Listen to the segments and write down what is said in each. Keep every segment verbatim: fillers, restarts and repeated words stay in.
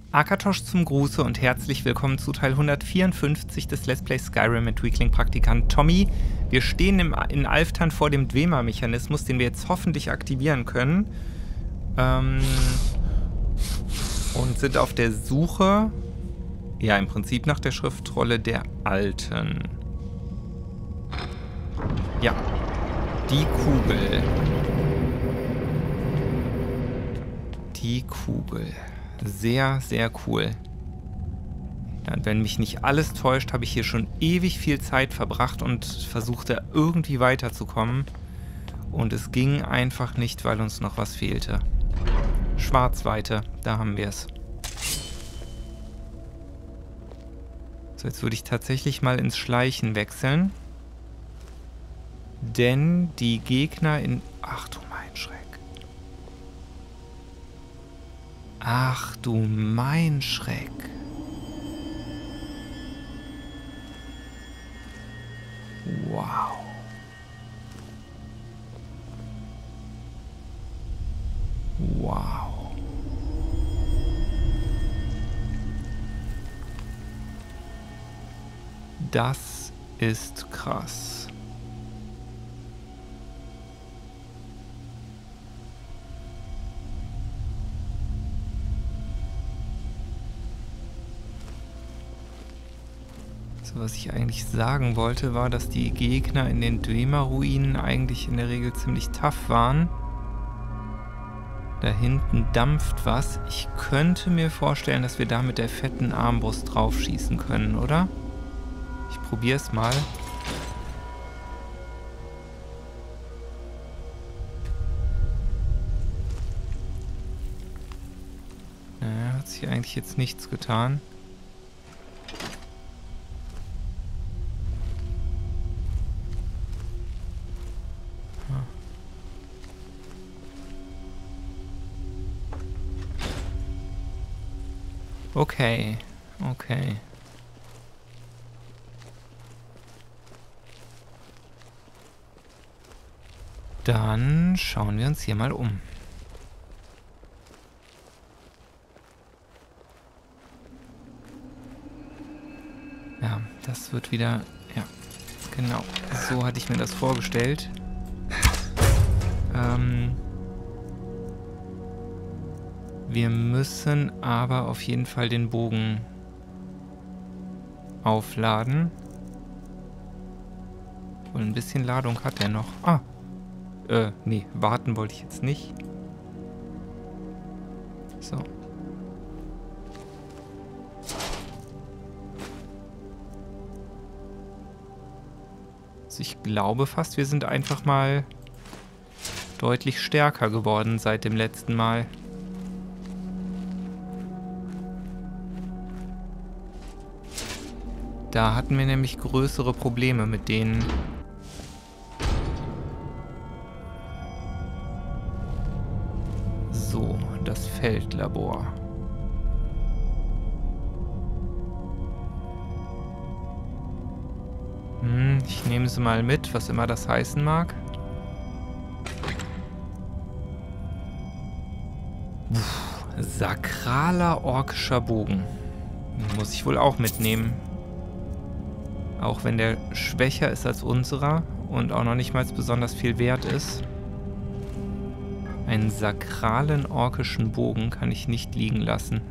Akatosh zum Gruße und herzlich willkommen zu Teil hundertvierundfünfzig des Let's Play Skyrim mit Weakling-Praktikant Tommy. Wir stehen im, in Alftan vor dem Dwemer-Mechanismus, den wir jetzt hoffentlich aktivieren können. Ähm, und sind auf der Suche, ja im Prinzip nach der Schriftrolle der Alten. Ja, die Kugel. Die Kugel. Sehr, sehr cool. Ja, und wenn mich nicht alles täuscht, habe ich hier schon ewig viel Zeit verbracht und versuchte irgendwie weiterzukommen. Und es ging einfach nicht, weil uns noch was fehlte. Schwarzweite, da haben wir es. So, jetzt würde ich tatsächlich mal ins Schleichen wechseln. Denn die Gegner in... Ach du mein Schreck. Ach du mein Schreck. Wow. Wow. Das ist krass. Was ich eigentlich sagen wollte, war, dass die Gegner in den Dwemer-Ruinen eigentlich in der Regel ziemlich tough waren. Da hinten dampft was. Ich könnte mir vorstellen, dass wir da mit der fetten Armbrust drauf schießen können, oder? Ich probiere es mal. Naja, hat sich eigentlich jetzt nichts getan. Okay, okay. Dann schauen wir uns hier mal um. Ja, das wird wieder... Ja, genau. So hatte ich mir das vorgestellt. Ähm... Wir müssen aber auf jeden Fall den Bogen aufladen. Und ein bisschen Ladung hat er noch. Ah, äh, nee, warten wollte ich jetzt nicht. So. Also ich glaube fast, wir sind einfach mal deutlich stärker geworden seit dem letzten Mal. Da hatten wir nämlich größere Probleme mit denen. So, das Feldlabor. Hm, ich nehme sie mal mit, was immer das heißen mag. Puh, sakraler orkischer Bogen. Muss ich wohl auch mitnehmen. Auch wenn der schwächer ist als unserer und auch noch nicht mal besonders viel wert ist. Einen sakralen orkischen Bogen kann ich nicht liegen lassen.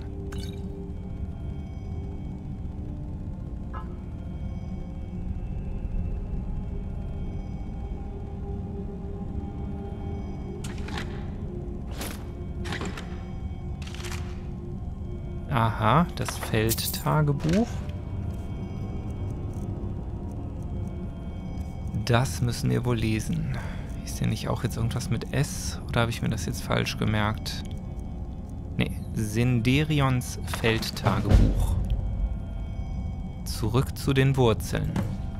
Aha, das Feldtagebuch. Das müssen wir wohl lesen. Ist denn nicht auch jetzt irgendwas mit S? Oder habe ich mir das jetzt falsch gemerkt? Nee, Sinderions Feldtagebuch. Zurück zu den Wurzeln.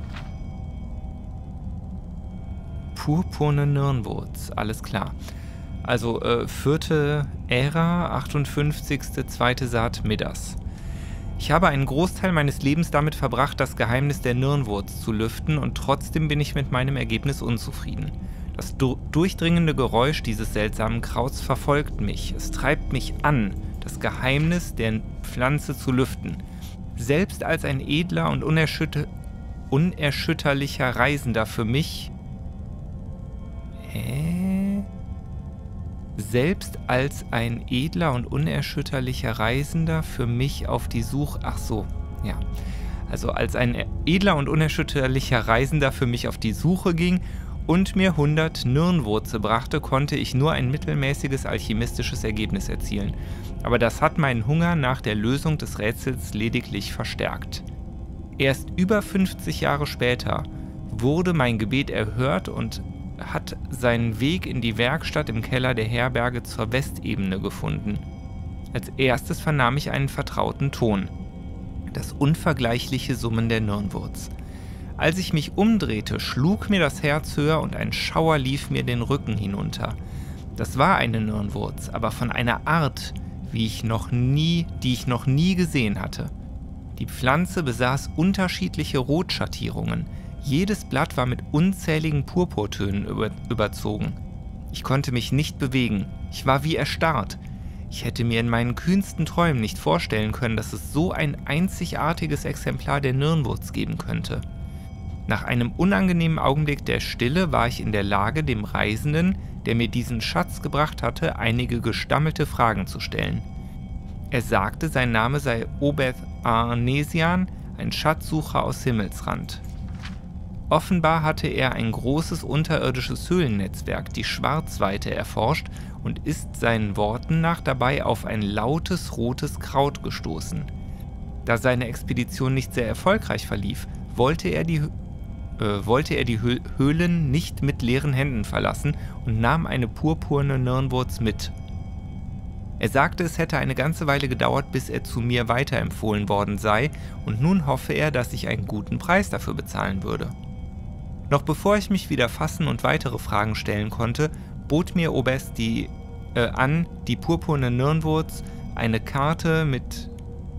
Purpurne Nirnwurz, alles klar. Also äh, vierte Ära, achtundfünfzigste zweite Saat Midas. Ich habe einen Großteil meines Lebens damit verbracht, das Geheimnis der Nirnwurz zu lüften, und trotzdem bin ich mit meinem Ergebnis unzufrieden. Das du- durchdringende Geräusch dieses seltsamen Krauts verfolgt mich. Es treibt mich an, das Geheimnis der Pflanze zu lüften. Selbst als ein edler und unerschütter unerschütterlicher Reisender für mich... Hä? Selbst als ein edler und unerschütterlicher Reisender für mich auf die Suche... Ach so, ja. Also als ein edler und unerschütterlicher Reisender für mich auf die Suche ging und mir hundert Nirnwurze brachte, konnte ich nur ein mittelmäßiges alchemistisches Ergebnis erzielen. Aber das hat meinen Hunger nach der Lösung des Rätsels lediglich verstärkt. Erst über fünfzig Jahre später wurde mein Gebet erhört und hat seinen Weg in die Werkstatt im Keller der Herberge zur Westebene gefunden. Als erstes vernahm ich einen vertrauten Ton. Das unvergleichliche Summen der Nirnwurz. Als ich mich umdrehte, schlug mir das Herz höher und ein Schauer lief mir den Rücken hinunter. Das war eine Nirnwurz, aber von einer Art, wie ich noch nie, die ich noch nie gesehen hatte. Die Pflanze besaß unterschiedliche Rotschattierungen. Jedes Blatt war mit unzähligen Purpurtönen über, überzogen. Ich konnte mich nicht bewegen. Ich war wie erstarrt. Ich hätte mir in meinen kühnsten Träumen nicht vorstellen können, dass es so ein einzigartiges Exemplar der Nirnwurz geben könnte. Nach einem unangenehmen Augenblick der Stille war ich in der Lage, dem Reisenden, der mir diesen Schatz gebracht hatte, einige gestammelte Fragen zu stellen. Er sagte, sein Name sei Obed Arnesian, ein Schatzsucher aus Himmelsrand. Offenbar hatte er ein großes unterirdisches Höhlennetzwerk, die Schwarzweite, erforscht und ist seinen Worten nach dabei auf ein lautes rotes Kraut gestoßen. Da seine Expedition nicht sehr erfolgreich verlief, wollte er die, äh, wollte er die Höhlen nicht mit leeren Händen verlassen und nahm eine purpurne Nirnwurz mit. Er sagte, es hätte eine ganze Weile gedauert, bis er zu mir weiterempfohlen worden sei, und nun hoffe er, dass ich einen guten Preis dafür bezahlen würde. Noch bevor ich mich wieder fassen und weitere Fragen stellen konnte, bot mir Obest die, äh, an, die purpurne Nirnwurz eine Karte mit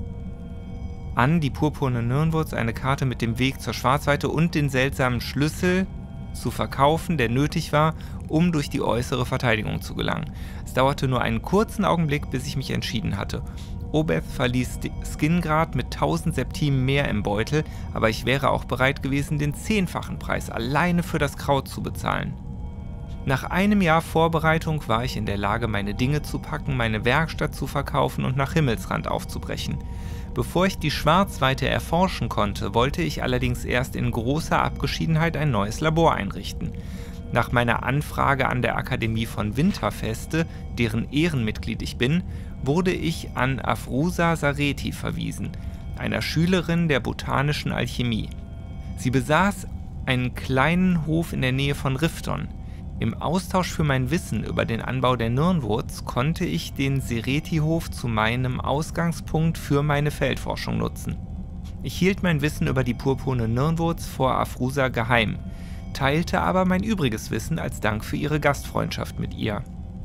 an, die purpurne Nirnwurz eine Karte mit dem Weg zur Schwarzweite und den seltsamen Schlüssel zu verkaufen, der nötig war, um durch die äußere Verteidigung zu gelangen. Es dauerte nur einen kurzen Augenblick, bis ich mich entschieden hatte. Obeth verließ Skingrad mit tausend Septimen mehr im Beutel, aber ich wäre auch bereit gewesen, den zehnfachen Preis alleine für das Kraut zu bezahlen. Nach einem Jahr Vorbereitung war ich in der Lage, meine Dinge zu packen, meine Werkstatt zu verkaufen und nach Himmelsrand aufzubrechen. Bevor ich die Schwarzweite erforschen konnte, wollte ich allerdings erst in großer Abgeschiedenheit ein neues Labor einrichten. Nach meiner Anfrage an der Akademie von Winterfeste, deren Ehrenmitglied ich bin, wurde ich an Afrusa Sareti verwiesen, einer Schülerin der botanischen Alchemie. Sie besaß einen kleinen Hof in der Nähe von Rifton. Im Austausch für mein Wissen über den Anbau der Nirnwurz konnte ich den Sereti-Hof zu meinem Ausgangspunkt für meine Feldforschung nutzen. Ich hielt mein Wissen über die purpurne Nirnwurz vor Afrusa geheim, teilte aber mein übriges Wissen als Dank für ihre Gastfreundschaft mit ihr.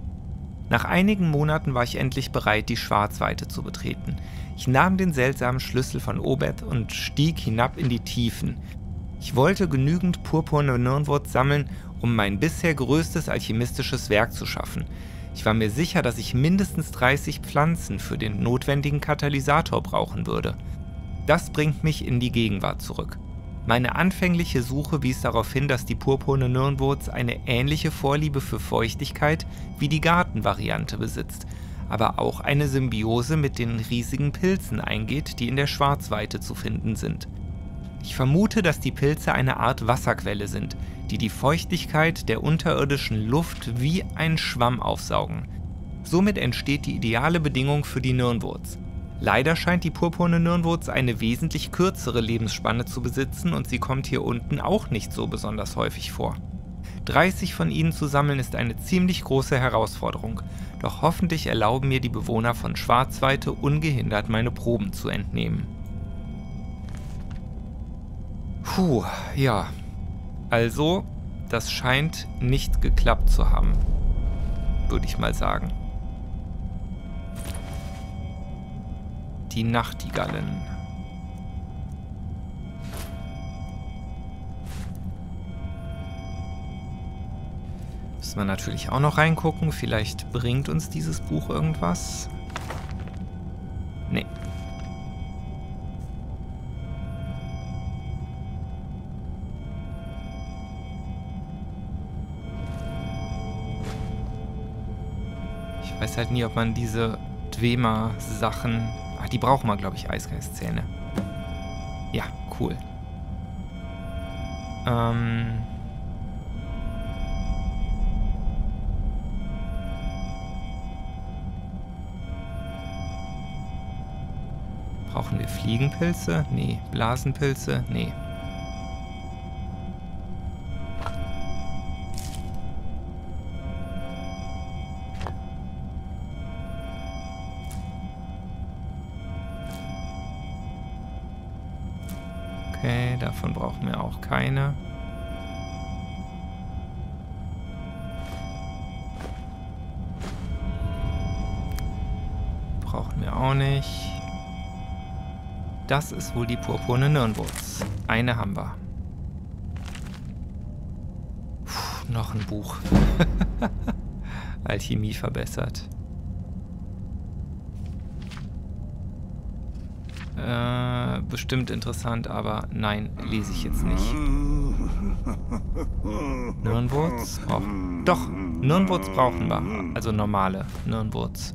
Nach einigen Monaten war ich endlich bereit, die Schwarzweite zu betreten. Ich nahm den seltsamen Schlüssel von Obed und stieg hinab in die Tiefen. Ich wollte genügend purpurne Nirnwurz sammeln, um mein bisher größtes alchemistisches Werk zu schaffen. Ich war mir sicher, dass ich mindestens dreißig Pflanzen für den notwendigen Katalysator brauchen würde. Das bringt mich in die Gegenwart zurück. Meine anfängliche Suche wies darauf hin, dass die purpurne Nirnwurz eine ähnliche Vorliebe für Feuchtigkeit wie die Gartenvariante besitzt, aber auch eine Symbiose mit den riesigen Pilzen eingeht, die in der Schwarzweite zu finden sind. Ich vermute, dass die Pilze eine Art Wasserquelle sind, die die Feuchtigkeit der unterirdischen Luft wie ein Schwamm aufsaugen. Somit entsteht die ideale Bedingung für die Nirnwurz. Leider scheint die purpurne Nirnwurz eine wesentlich kürzere Lebensspanne zu besitzen und sie kommt hier unten auch nicht so besonders häufig vor. dreißig von ihnen zu sammeln ist eine ziemlich große Herausforderung, doch hoffentlich erlauben mir die Bewohner von Schwarzweite ungehindert meine Proben zu entnehmen. Puh, ja. Also, das scheint nicht geklappt zu haben, würde ich mal sagen. Die Nachtigallen. Müssen wir natürlich auch noch reingucken. Vielleicht bringt uns dieses Buch irgendwas. Nee. Ich weiß halt nie, ob man diese Dwemer-Sachen... Ah, die brauchen wir, glaube ich, Eisgeistzähne. Ja, cool. Ähm... Brauchen wir Fliegenpilze? Nee. Blasenpilze? Nee. Okay, davon brauchen wir auch keine. Brauchen wir auch nicht. Das ist wohl die purpurne Nirnwurz. Eine haben wir. Puh, noch ein Buch. Alchemie verbessert. Äh, bestimmt interessant, aber nein, lese ich jetzt nicht. Nirnwurz? Oh, doch, Nirnwurz brauchen wir. Also normale Nirnwurz.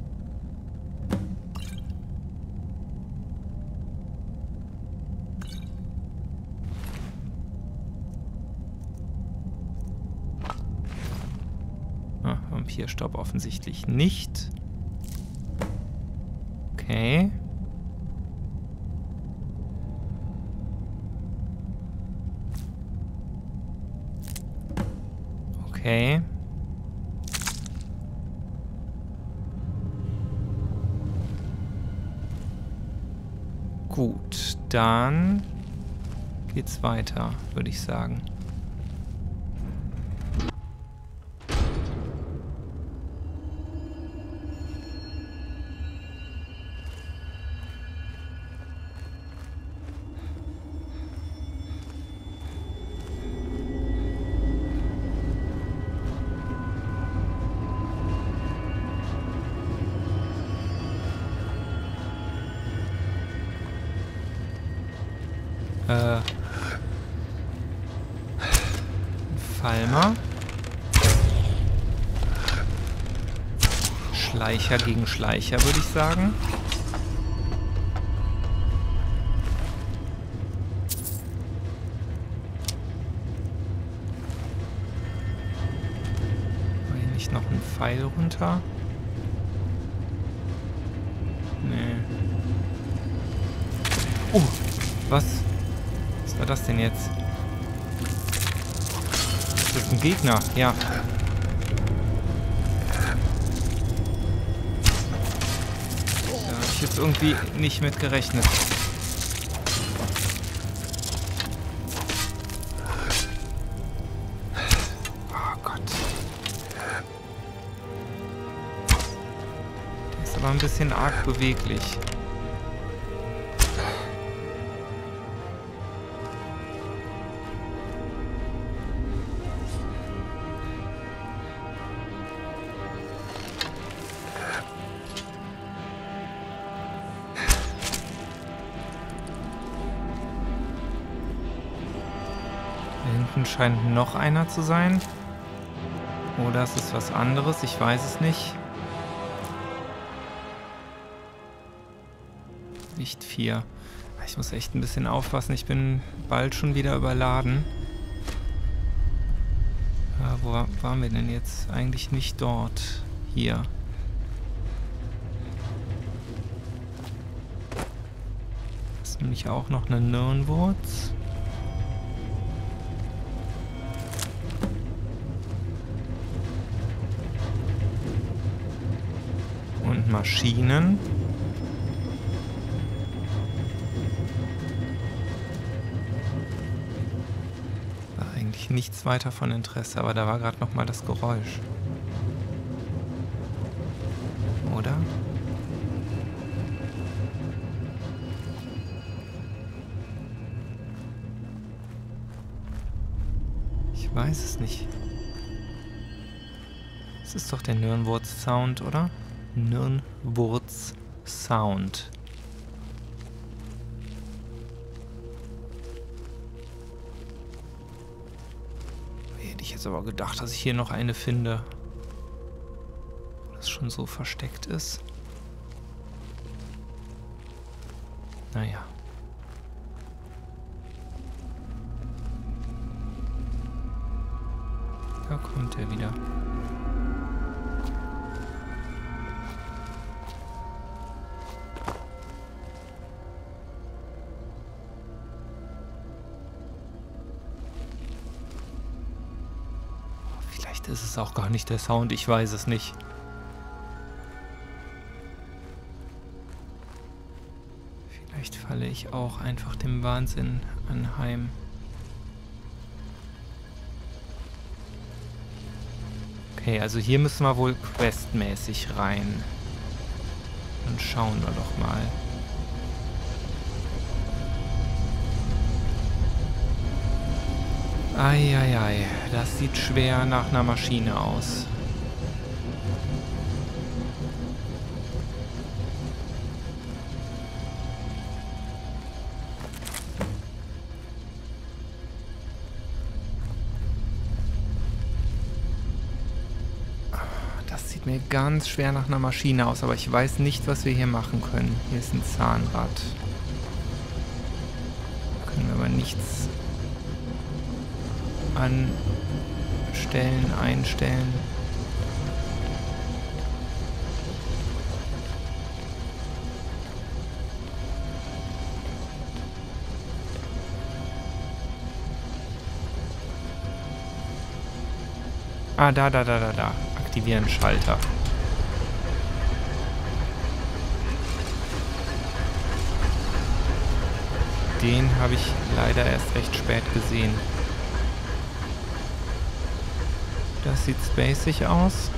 Ah, Vampirstaub offensichtlich nicht. Okay. Okay. Gut, dann geht's weiter, würde ich sagen. Äh, Falmer. Schleicher gegen Schleicher, würde ich sagen. War hier nicht noch ein Pfeil runter? Nee. Oh, was? Was war das denn jetzt? Das ist ein Gegner, ja. Da habe ich jetzt irgendwie nicht mit gerechnet. Oh Gott. Der ist aber ein bisschen arg beweglich. Scheint noch einer zu sein. Oder es ist was anderes, ich weiß es nicht. Nicht vier. Ich muss echt ein bisschen aufpassen, ich bin bald schon wieder überladen. Ja, wo waren wir denn jetzt? Eigentlich nicht dort. Hier. Das ist nämlich auch noch eine Nirnwurz. Maschinen. War eigentlich nichts weiter von Interesse, aber da war gerade noch mal das Geräusch. Oder? Ich weiß es nicht. Es ist doch der Nirnwurz-Sound, oder? Nirnwurz Sound. Hätte ich jetzt aber gedacht, dass ich hier noch eine finde. Wo das schon so versteckt ist. Naja. Da kommt er wieder. Vielleicht ist es auch gar nicht der Sound, ich weiß es nicht. Vielleicht falle ich auch einfach dem Wahnsinn anheim. Okay, also hier müssen wir wohl questmäßig rein. Dann schauen wir doch mal. Eieiei, das sieht schwer nach einer Maschine aus. Sieht mir ganz schwer nach einer Maschine aus, aber ich weiß nicht, was wir hier machen können. Hier ist ein Zahnrad. Können wir aber nichts anstellen, einstellen. Ah, da, da, da, da, da. Aktivieren Schalter. Den habe ich leider erst recht spät gesehen. Das sieht spacig aus.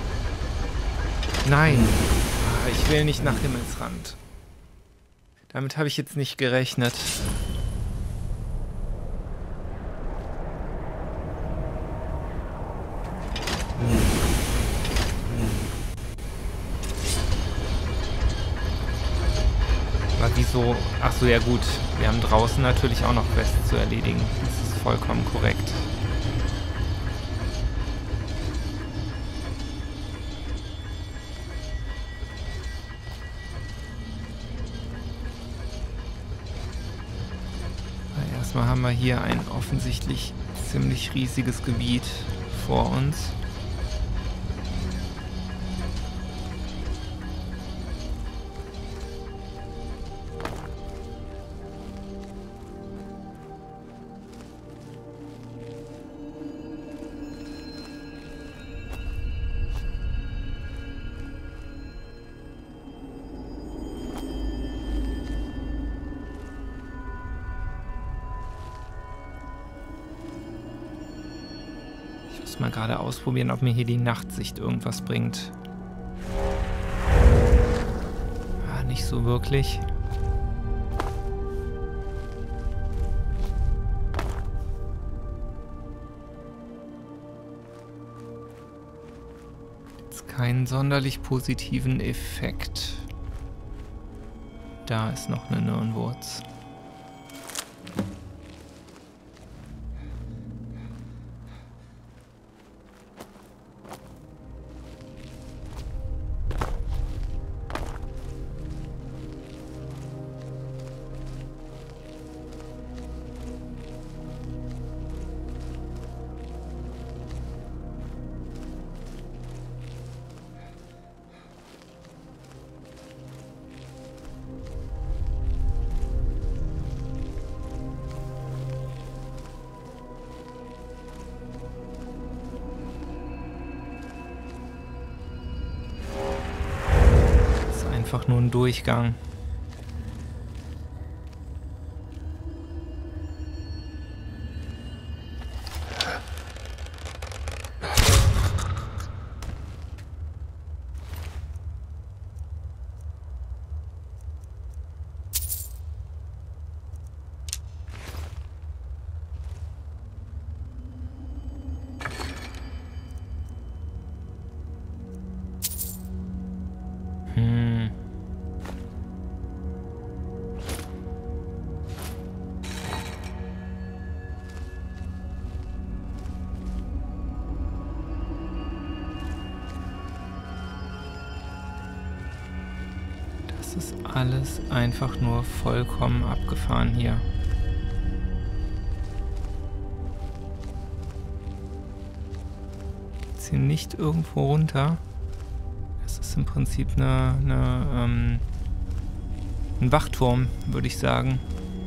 Nein! Ich will nicht nach Himmelsrand. Damit habe ich jetzt nicht gerechnet. Wieso? Ach so, ja gut. Wir haben draußen natürlich auch noch Quests zu erledigen. Das ist vollkommen korrekt. Aber erstmal haben wir hier ein offensichtlich ziemlich riesiges Gebiet vor uns. Mal gerade ausprobieren, ob mir hier die Nachtsicht irgendwas bringt. Ah, nicht so wirklich. Jetzt keinen sonderlich positiven Effekt. Da ist noch eine Nirnwurz. Einfach nur ein Durchgang. Hm. Alles einfach nur vollkommen abgefahren hier. Geht's hier nicht irgendwo runter? Das ist im Prinzip eine, eine, ähm, ein Wachturm, würde ich sagen.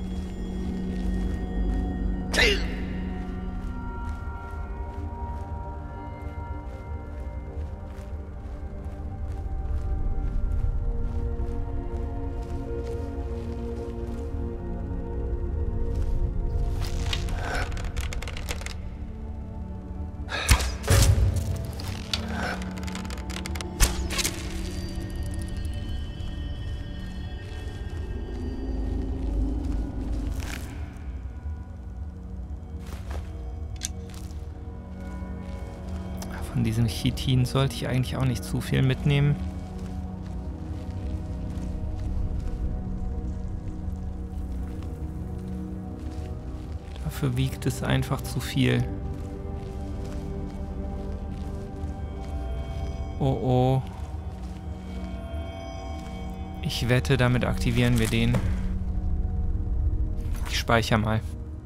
Von diesem Chitin sollte ich eigentlich auch nicht zu viel mitnehmen. Dafür wiegt es einfach zu viel. Oh oh. Ich wette, damit aktivieren wir den. Ich speichere mal.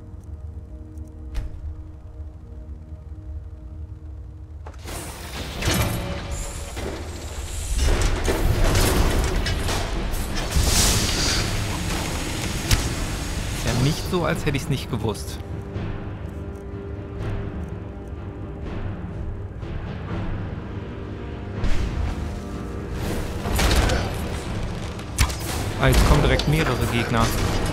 Nicht so, als hätte ich es nicht gewusst. Ah, jetzt kommen direkt mehrere Gegner.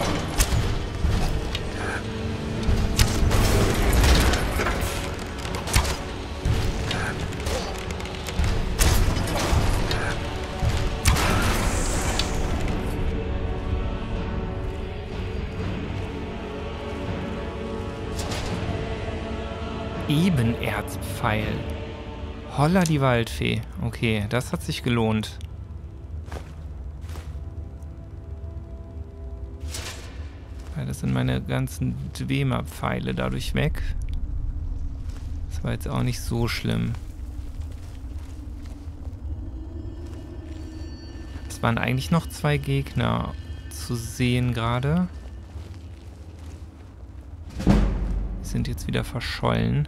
Ebenerzpfeil. Holla die Waldfee. Okay, das hat sich gelohnt. Weil das sind meine ganzen Dwemer-Pfeile dadurch weg. Das war jetzt auch nicht so schlimm. Es waren eigentlich noch zwei Gegner zu sehen gerade. Die sind jetzt wieder verschollen.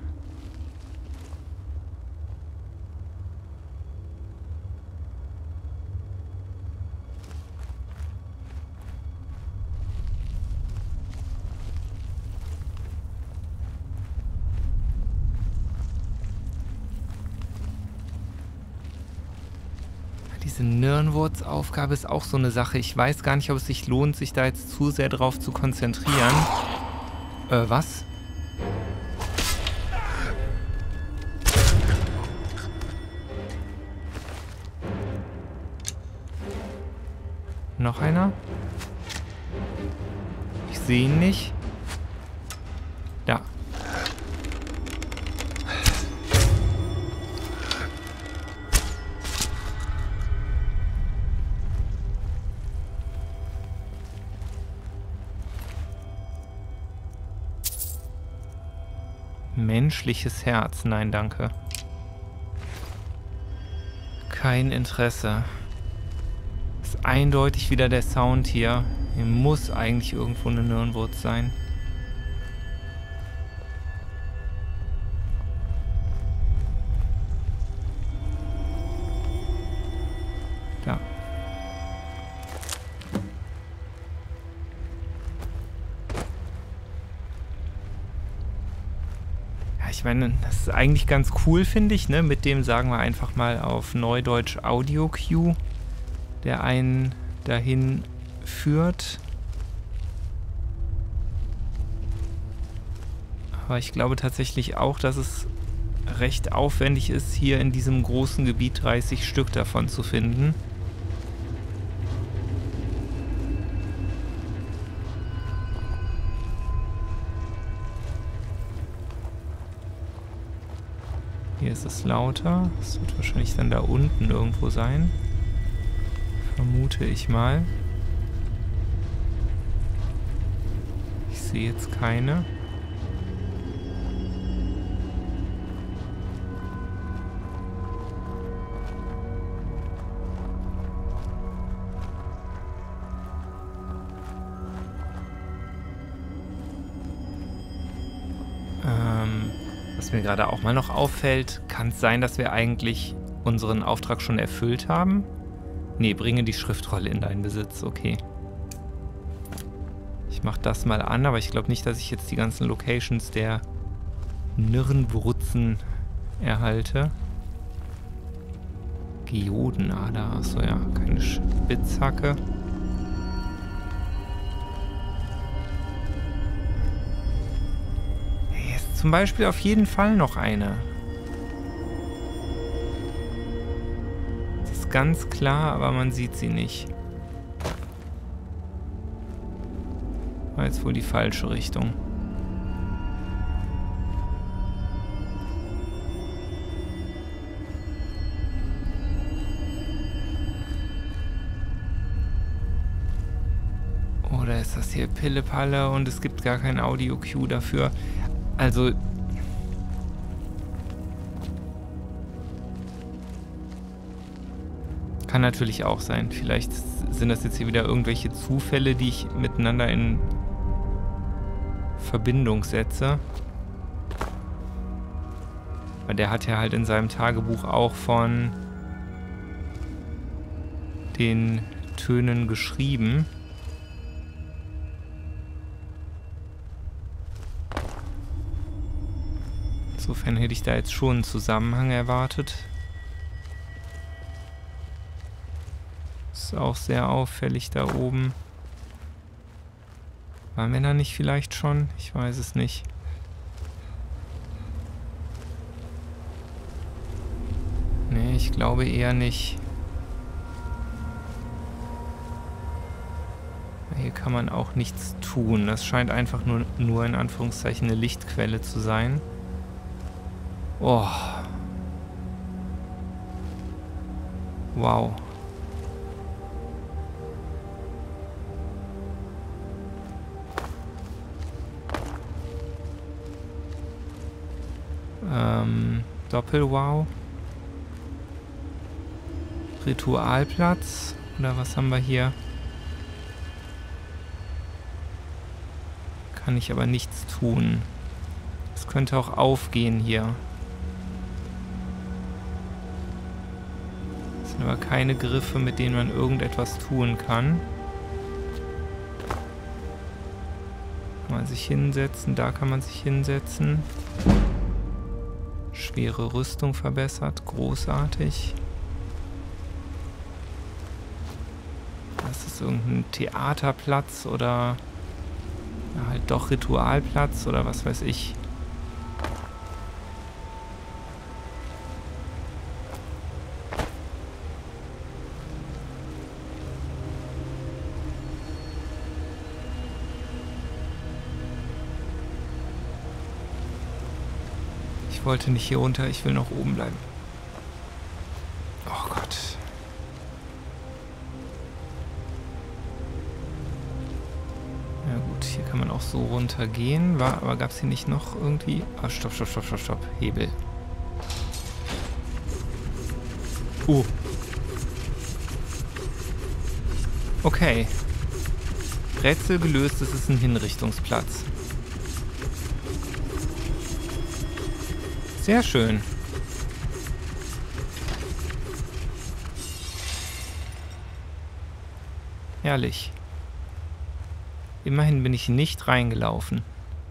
Diese Nirnwurz-Aufgabe ist auch so eine Sache. Ich weiß gar nicht, ob es sich lohnt, sich da jetzt zu sehr drauf zu konzentrieren. Äh, was? Noch einer? Ich sehe ihn nicht. Da. Menschliches Herz. Nein, danke. Kein Interesse. Ist eindeutig wieder der Sound hier. Hier muss eigentlich irgendwo eine Nirnwurz sein. Da. Ich meine, das ist eigentlich ganz cool, finde ich, ne? Mit dem, sagen wir einfach mal auf Neudeutsch, Audio-Cue, der einen dahin führt. Aber ich glaube tatsächlich auch, dass es recht aufwendig ist, hier in diesem großen Gebiet dreißig Stück davon zu finden. Hier ist es lauter. Das wird wahrscheinlich dann da unten irgendwo sein. Vermute ich mal. Ich sehe jetzt keine. Was mir gerade auch mal noch auffällt, kann es sein, dass wir eigentlich unseren Auftrag schon erfüllt haben? Nee, bringe die Schriftrolle in deinen Besitz, okay. Ich mache das mal an, aber ich glaube nicht, dass ich jetzt die ganzen Locations der Nirnwurzen erhalte. Geodenader, achso ja, keine Spitzhacke. Hier ist zum Beispiel auf jeden Fall noch eine. Das ist ganz klar, aber man sieht sie nicht. War jetzt wohl die falsche Richtung. Oder ist das hier Pille-Palle und es gibt gar kein Audio-Cue dafür? Also... Kann natürlich auch sein. Vielleicht sind das jetzt hier wieder irgendwelche Zufälle, die ich miteinander in Verbindung setze. Weil der hat ja halt in seinem Tagebuch auch von den Tönen geschrieben. Insofern hätte ich da jetzt schon einen Zusammenhang erwartet. Ist auch sehr auffällig da oben. Waren wir da nicht vielleicht schon? Ich weiß es nicht. Nee, ich glaube eher nicht. Hier kann man auch nichts tun. Das scheint einfach nur, nur in Anführungszeichen eine Lichtquelle zu sein. Oh. Wow. Ähm, Doppel-Wow. Ritualplatz. Oder was haben wir hier? Kann ich aber nichts tun. Es könnte auch aufgehen hier. Das sind aber keine Griffe, mit denen man irgendetwas tun kann. Kann man sich hinsetzen. Da kann man sich hinsetzen. Schwere Rüstung verbessert. Großartig. Das ist irgendein Theaterplatz oder ja, halt doch Ritualplatz oder was weiß ich. Ich wollte nicht hier runter, ich will noch oben bleiben. Oh Gott. Ja gut, hier kann man auch so runtergehen. War, aber gab es hier nicht noch irgendwie... Ah, stopp, stopp, stopp, stopp, stopp. Hebel. Uh. Okay. Rätsel gelöst, es ist ein Hinrichtungsplatz. Sehr schön. Herrlich. Immerhin bin ich nicht reingelaufen.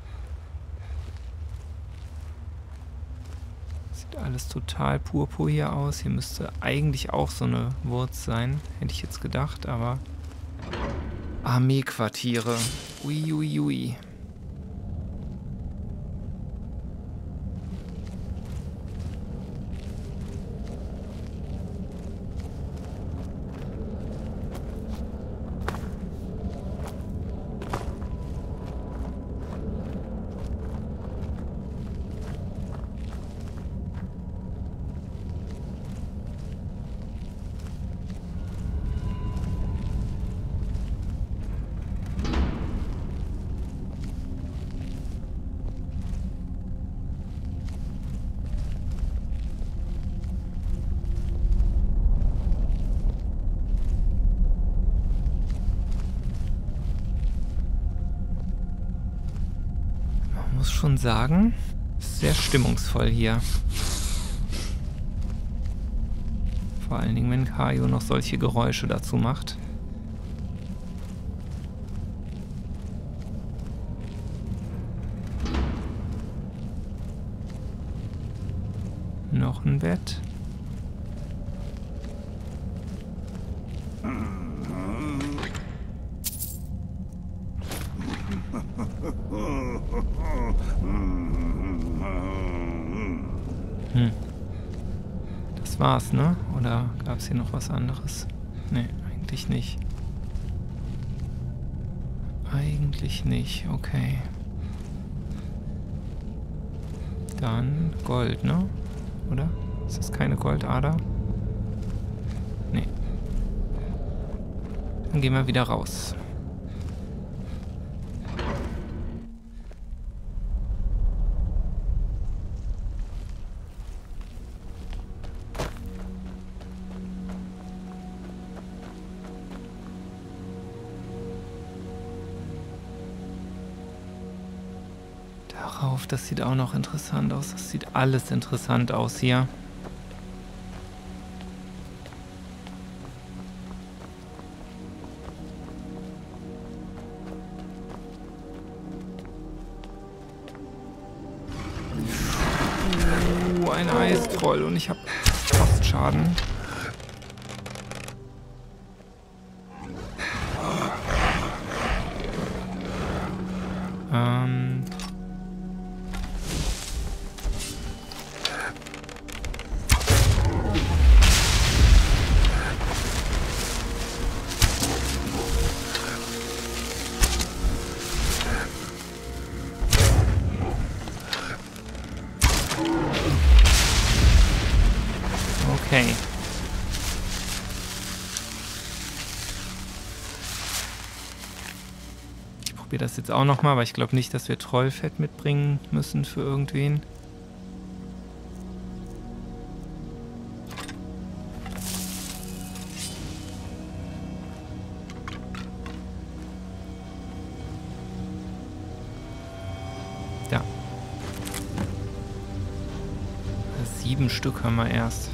Sieht alles total purpur hier aus. Hier müsste eigentlich auch so eine Wurz sein. Hätte ich jetzt gedacht, aber... Armeequartiere. Ui, ui, ui. Schon sagen, es sehr stimmungsvoll hier. Vor allen Dingen, wenn Kaio noch solche Geräusche dazu macht. Noch ein Bett. Hm. Das war's, ne? Oder gab es hier noch was anderes? Ne, eigentlich nicht. Eigentlich nicht, okay. Dann Gold, ne? Oder? Ist das keine Goldader? Nee. Dann gehen wir wieder raus. Darauf, das sieht auch noch interessant aus. Das sieht alles interessant aus hier. Uh, ein Eistroll und ich habe Frostschaden. Ähm... Okay. Ich probiere das jetzt auch nochmal, aber ich glaube nicht, dass wir Trollfett mitbringen müssen für irgendwen. Da. Sieben Stück haben wir erst.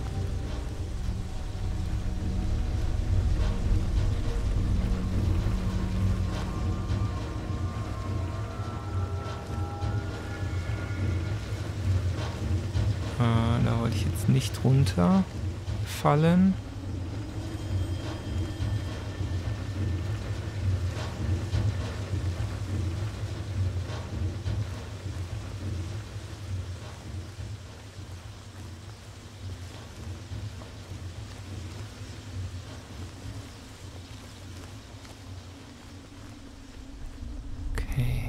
Da wollte ich jetzt nicht runterfallen. Okay.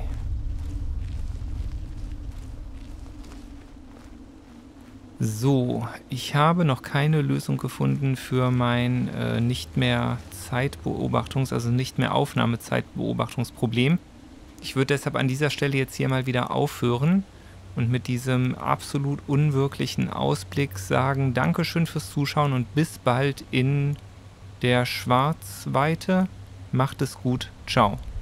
So, ich habe noch keine Lösung gefunden für mein äh, nicht mehr Zeitbeobachtungs-, also nicht mehr Aufnahmezeitbeobachtungsproblem. Ich würde deshalb an dieser Stelle jetzt hier mal wieder aufhören und mit diesem absolut unwirklichen Ausblick sagen, Dankeschön fürs Zuschauen und bis bald in der Schwarzweite. Macht es gut. Ciao.